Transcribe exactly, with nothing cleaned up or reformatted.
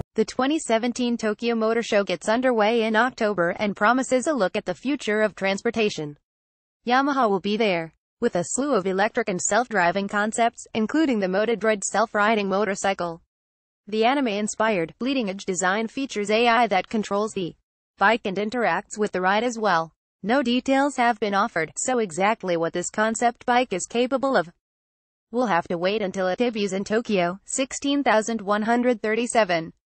The twenty seventeen Tokyo Motor Show gets underway in October and promises a look at the future of transportation. Yamaha will be there, with a slew of electric and self-driving concepts, including the motoroid self-riding motorcycle. The anime-inspired, bleeding-edge design features A I that controls the bike and interacts with the ride as well. No details have been offered, so exactly what this concept bike is capable of, we'll have to wait until it debuts in Tokyo. sixteen thousand one hundred thirty-seven